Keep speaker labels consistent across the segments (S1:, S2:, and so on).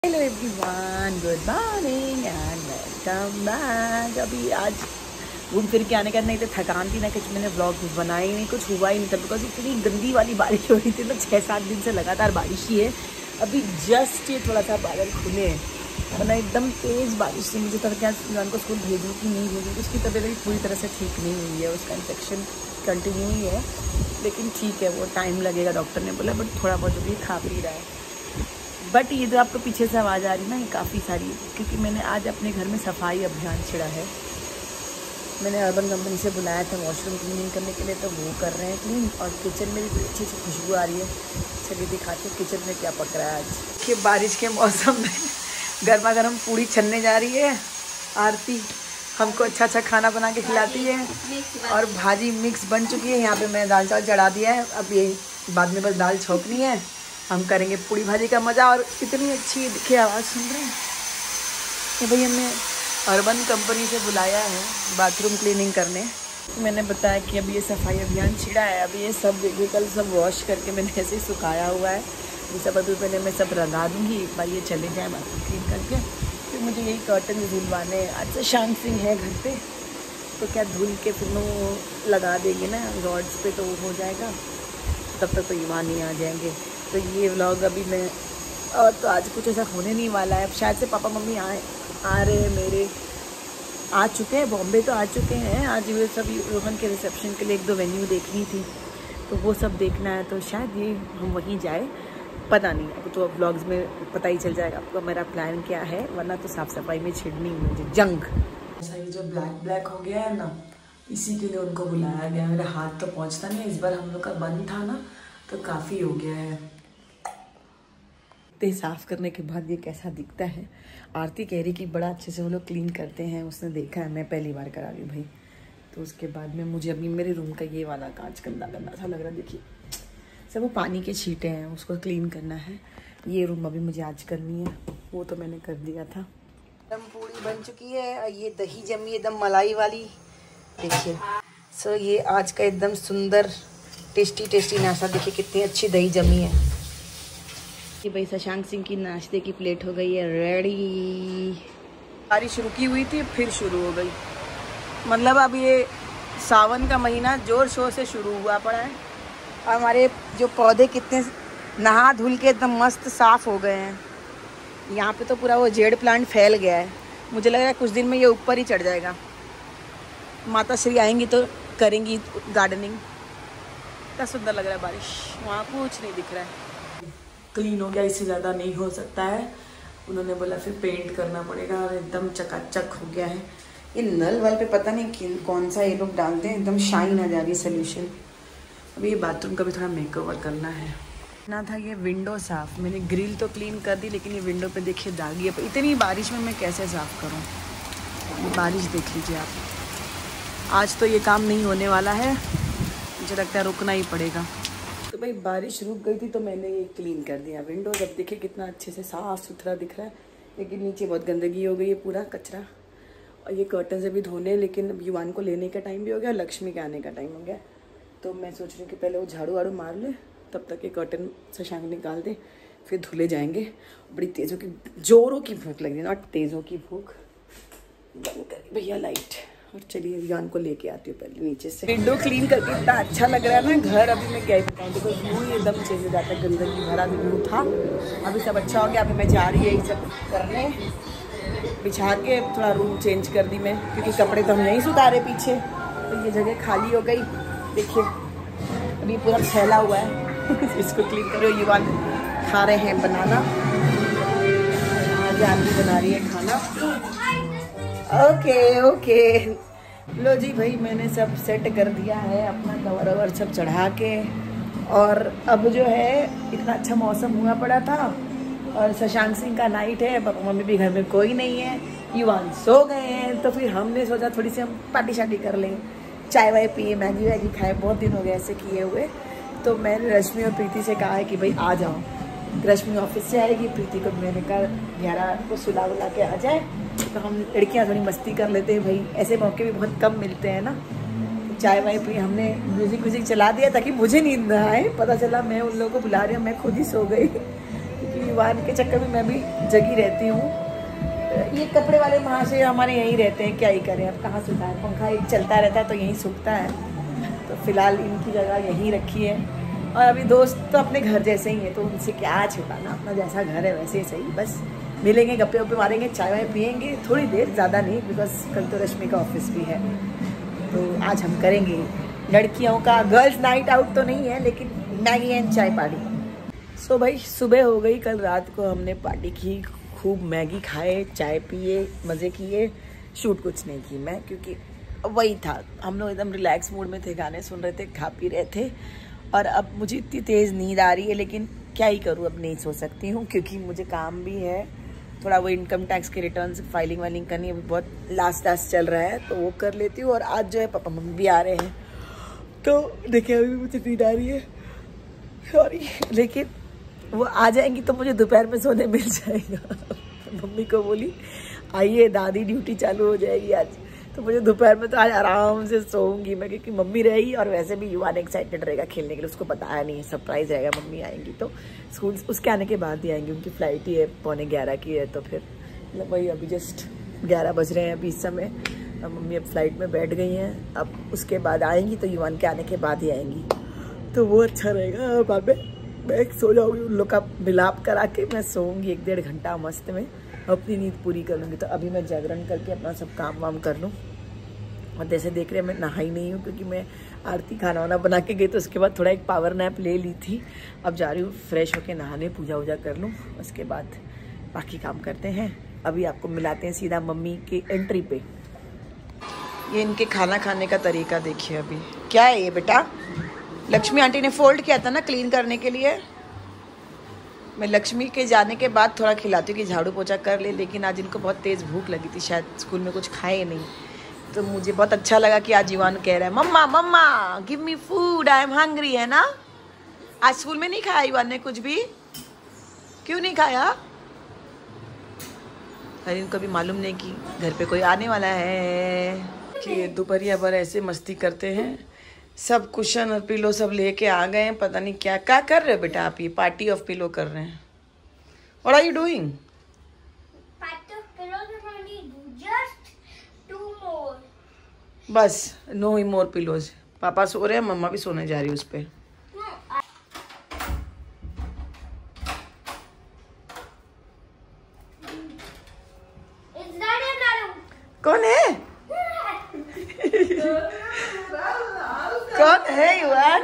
S1: Hello everyone, good morning and welcome back. अभी आज घूम फिर के आने का नहीं तो थकान थी ना, कुछ मैंने व्लॉग बनाया ही नहीं, कुछ हुआ ही नहीं था बिकॉज इतनी गंदी वाली बारिश हो रही थी ना। 6-7 दिन से लगातार बारिश ही है। अभी जस्ट ये थोड़ा सा बादल खुले हैं, वरना एकदम तेज़ बारिश थी। मुझे तो क्या सुजान को स्कूल भेजूँ कि नहीं भेजूँ, उसकी तबीयत अभी पूरी तरह से ठीक नहीं हुई है, उसका इन्फेक्शन कंटिन्यू ही है, लेकिन ठीक है, वो टाइम लगेगा डॉक्टर ने बोला, बट थोड़ा बहुत भी खा पी रहा है। बट ये जो आपको पीछे से आवाज़ आ रही है ना, ये काफ़ी सारी, क्योंकि मैंने आज अपने घर में सफाई अभियान छिड़ा है। मैंने अर्बन कंपनी से बुलाया था वॉशरूम क्लीनिंग करने के लिए, तो वो कर रहे हैं क्लीन, और किचन में भी अच्छी अच्छी खुशबू आ रही है। चलिए दिखाते हैं किचन में क्या पक रहा है आज कि बारिश के मौसम में गर्मा गर्म पूड़ी छनने जा रही है। आरती हमको अच्छा अच्छा खाना बना के खिलाती है, और भाजी मिक्स बन चुकी है। यहाँ पे मैं दाल चावल चढ़ा दिया है, अब ये बाद में बस दाल छोंकनी है। हम करेंगे पूड़ी भाजी का मज़ा। और इतनी अच्छी देखिए आवाज़ सुन रहे हैं कि भाई हमने अर्बन कंपनी से बुलाया है बाथरूम क्लीनिंग करने। मैंने बताया कि अभी ये सफाई अभियान छिड़ा है, अभी ये सब कल सब वॉश करके मैंने ऐसे ही सुखाया हुआ है। ये सब अभी पहले मैं सब रंगा दूँगी, एक बार ये चले जाए बाथरूम क्लीन करके। फिर मुझे यही कर्टन धुलवाने, आज से शांत सिंह है घर पे, तो क्या धुल के फिर वो लगा देंगे ना रॉड्स पे, तो वो हो जाएगा। तब तक तो ईमान नहीं आ जाएंगे। तो ये व्लॉग अभी मैं, और तो आज कुछ ऐसा होने नहीं वाला है। अब शायद से पापा मम्मी आ रहे हैं, मेरे आ चुके हैं, बॉम्बे तो आ चुके हैं। आज ये सब रोहन के रिसेप्शन के लिए 1-2 वेन्यू देखनी थी, तो वो सब देखना है, तो शायद ये हम वहीं जाए, पता नहीं। अब तो व्लॉग्स में पता ही चल जाएगा आपको मेरा प्लान क्या है, वरना तो साफ़ सफाई में छिड़नी मुझे जंग। ऐसा ये जो ब्लैक ब्लैक हो गया है ना, इसी के लिए उनको बुलाया गया। मेरा हाथ तो पहुँचता नहीं, इस बार हम लोग का बंद था ना, तो काफ़ी हो गया है। साफ करने के बाद ये कैसा दिखता है। आरती कह रही कि बड़ा अच्छे से वो लोग क्लीन करते हैं, उसने देखा है, मैं पहली बार करा रही हूँ भाई। तो उसके बाद में मुझे अभी मेरे रूम का ये वाला कांच गंदा गंदा सा लग रहा है, देखिए सब वो पानी के छींटे हैं, उसको क्लीन करना है। ये रूम अभी मुझे आज करनी है, वो तो मैंने कर दिया था। एकदम पूरी बन चुकी है, और ये दही जमी एकदम मलाई वाली, देखिए। सो ये आज का एकदम सुंदर टेस्टी टेस्टी नाश्ता, देखिए कितनी अच्छी दही जमी है। कि भाई शशांक सिंह की नाश्ते की प्लेट हो गई है रेडी। बारिश रुकी हुई थी, फिर शुरू हो गई। मतलब अब ये सावन का महीना जोर शोर से शुरू हुआ पड़ा है, और हमारे जो पौधे कितने नहा धुल के एकदम मस्त साफ हो गए हैं। यहाँ पे तो पूरा वो जेड प्लांट फैल गया है, मुझे लग रहा है कुछ दिन में ये ऊपर ही चढ़ जाएगा। माता श्री आएंगी तो करेंगी गार्डनिंग। क्या सुंदर लग रहा है बारिश, वहाँ कुछ नहीं दिख रहा है। क्लीन हो गया, इससे ज़्यादा नहीं हो सकता है। उन्होंने बोला फिर पेंट करना पड़ेगा, और एकदम चकाचक हो गया है। ये नल वाल पे पता नहीं कौन सा ये लोग डालते हैं, एकदम शाइन आ जा रही है सोल्यूशन। अभी ये बाथरूम का भी थोड़ा मेकओवर करना है ना। था ये विंडो साफ़, मैंने ग्रिल तो क्लीन कर दी, लेकिन ये विंडो पे देखिए दागी है। इतनी बारिश में मैं कैसे साफ़ करूँ, ये बारिश देख लीजिए आप। आज तो ये काम नहीं होने वाला है, मुझे लगता है रुकना ही पड़ेगा। तो भाई बारिश रुक गई थी, तो मैंने ये क्लीन कर दिया विंडो। जब देखिए कितना अच्छे से साफ़ सुथरा दिख रहा है, लेकिन नीचे बहुत गंदगी हो गई है, पूरा कचरा। और ये कर्टन से भी धोने, लेकिन अब युवान को लेने का टाइम भी हो गया, लक्ष्मी के आने का टाइम हो गया। तो मैं सोच रही हूँ कि पहले वो झाड़ू वाड़ू मार ले, तब तक ये कर्टन शशांक निकाल दे, फिर धुले जाएंगे। बड़ी तेज़ों की, जोरों की भूख लगी, नॉट तेज़ों की भूख। बंद करिए भैया लाइट, और चलिए युवान को लेके आती हूँ पहले नीचे से। विंडो क्लीन करके इतना अच्छा लग रहा है ना घर। अभी मैं क्या ही बताऊँ, देखो व्यू ही एकदम चेंज हो जाता है, गंदगी भरा व्यू था, अभी सब अच्छा हो गया। अभी मैं जा रही है ये सब करने, बिछा के थोड़ा रूम चेंज कर दी मैं, क्योंकि कपड़े तो हम नहीं सुधारे पीछे, तो ये जगह खाली हो गई। देखिए अभी पूरा फैला हुआ है इसको क्लीन करो। युवान खा रहे हैं बनाना, आज आंटी बना रही है खाना। ओके लो जी भाई, मैंने सब सेट कर दिया है, अपना कवर ववर सब चढ़ा के। और अब जो है इतना अच्छा मौसम हुआ पड़ा था, और शशांक सिंह का नाइट है, पापा मम्मी भी घर में कोई नहीं है, युवान सो गए हैं। तो फिर हमने सोचा थोड़ी सी हम पार्टी शार्टी कर लें, चाय वाय पिए, मैगी वैगी खाए, बहुत दिन हो गए ऐसे किए हुए। तो मैंने रश्मि और प्रीति से कहा है कि भाई आ जाओ। रश्मि ऑफिस से आएगी, प्रीति को मैंने कहा 11 को सुला बुला के आ जाए, तो हम लड़कियां थोड़ी मस्ती कर लेते हैं भाई, ऐसे मौके भी बहुत कम मिलते हैं ना। चाय वाय पी, हमने म्यूज़िक चला दिया ताकि मुझे नींद ना आए। पता चला मैं उन लोगों को बुला रही हूँ, मैं खुद ही सो गई, क्योंकि युवान के चक्कर में मैं भी जगी रहती हूँ। ये कपड़े वाले महाशय हमारे यहीं रहते हैं, क्या ही करें अब, कहाँ सुखाएं, पंखा एक चलता रहता है तो यहीं सूखता है। तो फिलहाल इनकी जगह यहीं रखी है। और अभी दोस्त तो अपने घर जैसे ही है, तो उनसे क्या छुपाना, अपना जैसा घर है वैसे ही सही। बस मिलेंगे, गप्पे वप्पे मारेंगे, चाय वाय पियेंगे थोड़ी देर, ज़्यादा नहीं, बिकॉज कल तो रश्मि का ऑफिस भी है। तो आज हम करेंगे लड़कियों का गर्ल्स नाइट आउट तो नहीं है, लेकिन मैगी एंड चाय पार्टी। सो भाई सुबह हो गई, कल रात को हमने पार्टी की, खूब मैगी खाए, चाय पिए, मज़े किए। शूट कुछ नहीं की मैं, क्योंकि वही था, हम लोग एकदम रिलैक्स मूड में थे, गाने सुन रहे थे, खा पी रहे थे। और अब मुझे इतनी तेज़ नींद आ रही है, लेकिन क्या ही करूँ, अब नहीं सो सकती हूँ, क्योंकि मुझे काम भी है थोड़ा, वो इनकम टैक्स के रिटर्न फाइलिंग वाइलिंग करनी है, अभी बहुत लास्ट चल रहा है, तो वो कर लेती हूँ। और आज जो है पापा मम्मी भी आ रहे हैं, तो देखिए अभी मुझे नींद आ रही है, सॉरी, लेकिन वो आ जाएंगी तो मुझे दोपहर में सोने मिल जाएगा। मम्मी को बोली आइए, दादी ड्यूटी चालू हो जाएगी आज, तो मुझे दोपहर में तो आज आराम से सोऊंगी मैं, क्योंकि मम्मी रहेगी। और वैसे भी युवान एक्साइटेड रहेगा खेलने के लिए, उसको बताया नहीं है, सरप्राइज रहेगा, मम्मी आएंगी तो स्कूल उसके आने के बाद ही आएंगी, उनकी फ़्लाइट ही है 11:15 की है। तो फिर मतलब वही अभी जस्ट 11 बज रहे हैं अभी इस समय, अब मम्मी अब फ्लाइट में बैठ गई हैं, अब उसके बाद आएंगी तो युवान के आने के बाद ही आएंगी, तो वो अच्छा रहेगा। बाद में मैं सो जाऊँगी, उन लोग का मिलाप करा के मैं सोऊंगी 1-1.5 घंटा मस्त में, अपनी नींद पूरी कर लूँगी। तो अभी मैं जागरण करके अपना सब काम वाम कर लूँ। और जैसे देख रहे हैं मैं नहाई नहीं हूँ, क्योंकि मैं आरती खाना वाना बना के गई, तो उसके बाद थोड़ा एक पावर नैप ले ली थी। अब जा रही हूँ फ्रेश होके नहाने, पूजा वूजा कर लूँ, उसके बाद बाकी काम करते हैं। अभी आपको मिलाते हैं सीधा मम्मी की एंट्री पे। ये इनके खाना खाने का तरीका देखिए। अभी क्या है ये बेटा, लक्ष्मी आंटी ने फोल्ड किया था ना क्लीन करने के लिए, मैं लक्ष्मी के जाने के बाद थोड़ा खिलाती हूँ कि झाड़ू पोछा कर ले, लेकिन आज इनको बहुत तेज़ भूख लगी थी, शायद स्कूल में कुछ खाए नहीं, तो मुझे बहुत अच्छा लगा कि आज जीवान कह रहा है mamma mamma give me food, I am hungry, है ना। आज स्कूल में नहीं खाया जीवान ने कुछ भी, क्यों नहीं खाया? अरे इनको भी मालूम नहीं कि घर पे कोई आने वाला है, कि दोपहरिया भर ऐसे मस्ती करते हैं। सब कुशन और पिलो सब लेके आ गए हैं, पता नहीं क्या क्या कर रहे हो बेटा आप, ये पार्टी ऑफ पिलो कर रहे हैं। What are you doing? बस नो ही मोर पिलोज। पापा सो रहे हैं, मम्मा भी सोने जा रही है उस पे। कौन है? कौन है युवान?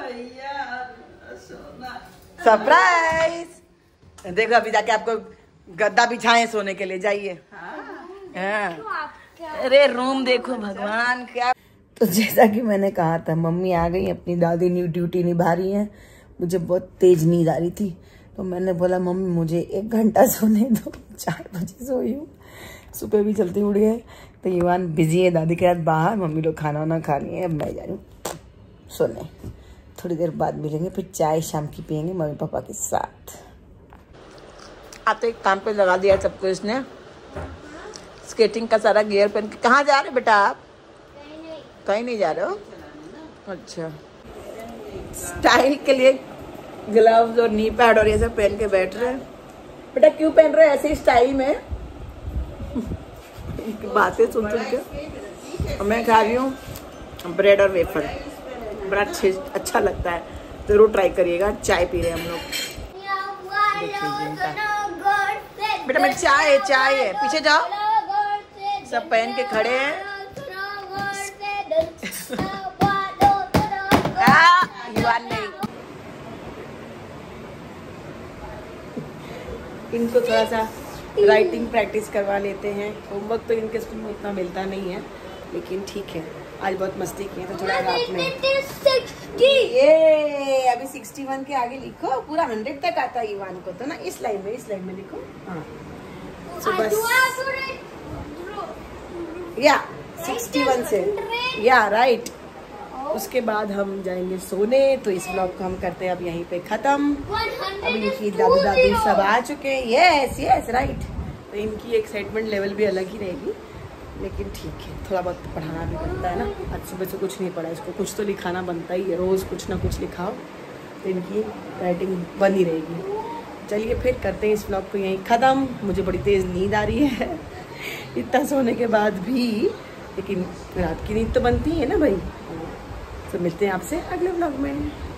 S1: सरप्राइज। देखो अभी जाके आपको गद्दा बिछाए सोने के लिए, जाइए। हाँ। अरे रूम देखो भगवान क्या। तो जैसा कि मैंने कहा था, मम्मी आ गई, अपनी दादी न्यू ड्यूटी निभा रही है। मुझे बहुत तेज नींद आ रही थी, तो मैंने बोला मम्मी मुझे 1 घंटा सोने दो। 4 बजे सोई हूँ, सुबह भी जल्दी उठ गए। तो युवान बिजी है दादी के साथ बाहर, मम्मी लोग खाना वाना खा लिए, अब मैं जा रही हूँ सोने। थोड़ी देर बाद मिलेंगे, फिर चाय शाम की पियेंगे मम्मी पापा के साथ। आप तो एक काम पे लगा दिया सबको इसने, स्केटिंग का सारा गियर पहन के। कहाँ जा रहे बेटा आप? कहीं नहीं जा रहे हो? अच्छा, स्टाइल के लिए ग्लव्स और नी पैड और ये सब पहन के बैठ रहे हैं। बेटा क्यों पहन रहे हैं ऐसे स्टाइल में? बातें सुन के। मैं खा रही हूँ ब्रेड और वेफर, बड़ा अच्छा लगता है, जरूर ट्राई करिएगा। चाय पी रहे हैं हम लोग। बेटा मैं चाय है, पीछे जाओ। सब पहन के खड़े हैं। युवान नहीं, इनको थोड़ा सा राइटिंग प्रैक्टिस करवा लेते हैं। होमवर्क तो इनके स्कूल में इतना मिलता नहीं है, लेकिन ठीक है, आज बहुत मस्ती की है तो थोड़ा रात में। ये अभी 61 के आगे लिखो, पूरा 100 तक आता है युवान को, तो ना इस लाइन में लिखो। हाँ या 61 से, या राइट। उसके बाद हम जाएंगे सोने। तो इस ब्लॉग को हम करते हैं अब यहीं पे खत्म। अब इनकी दादी दादी सब आ चुके हैं। Yes right. तो इनकी एक्साइटमेंट लेवल भी अलग ही रहेगी, लेकिन ठीक है, थोड़ा बहुत पढ़ाना भी बनता है ना। आज सुबह से कुछ नहीं पढ़ा, इसको कुछ तो लिखाना बनता ही है, रोज़ कुछ ना कुछ लिखाओ तो इनकी राइटिंग बनी रहेगी। चलिए फिर करते हैं इस व्लॉग को यहीं ख़त्म। मुझे बड़ी तेज़ नींद आ रही है इतना सोने के बाद भी, लेकिन रात की नींद तो बनती है ना भाई। तो मिलते हैं आपसे अगले व्लॉग में।